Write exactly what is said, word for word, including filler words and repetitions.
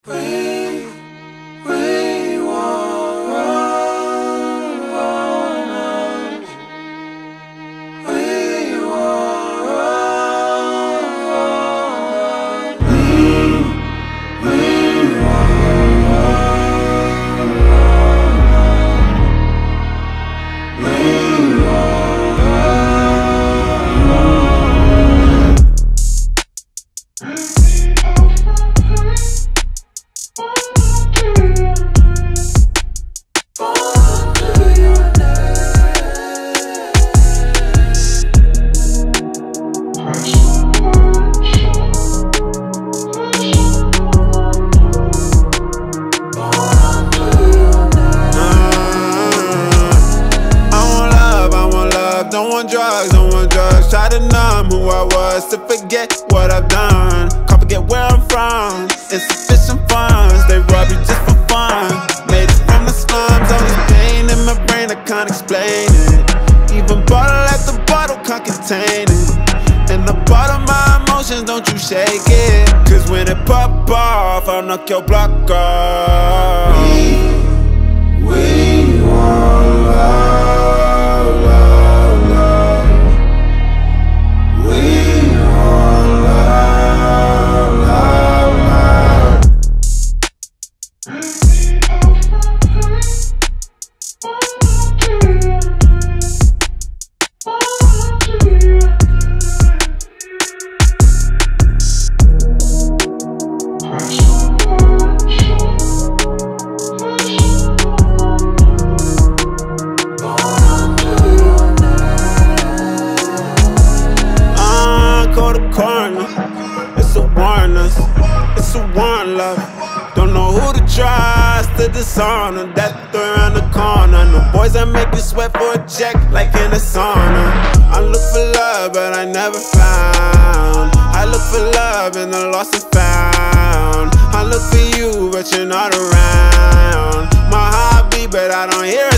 We, we won't run, run, we won't run, run, we, we won't run, run, we won't run, run. Don't want drugs, don't want drugs. Try to numb who I was, to forget what I've done. Can't forget where I'm from. Insufficient funds, they rob you just for fun. Made it from the slums, all this pain in my brain, I can't explain it. Even bottle after bottle can't contain it. And the bottom of my emotions, don't you shake it. Cause when it pop off, I'll knock your block off. We, we want love. Corner, it's a warning, it's a warn, love. Don't know who to trust to dishonor. Death around the corner. No boys that make you sweat for a check like in a sauna. I look for love, but I never found. I look for love and the lost and found. I look for you, but you're not around. My heart beat, but I don't hear